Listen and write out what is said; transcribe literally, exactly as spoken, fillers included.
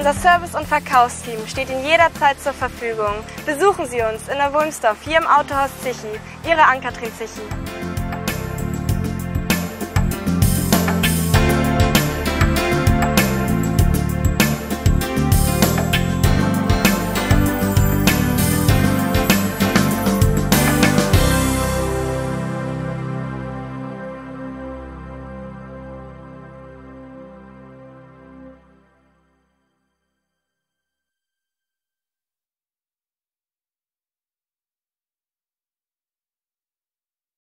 Unser Service- und Verkaufsteam steht Ihnen jederzeit zur Verfügung. Besuchen Sie uns in der Wulmsdorf hier im Autohaus Zichi, Ihre Ann-Kathrin Zichi.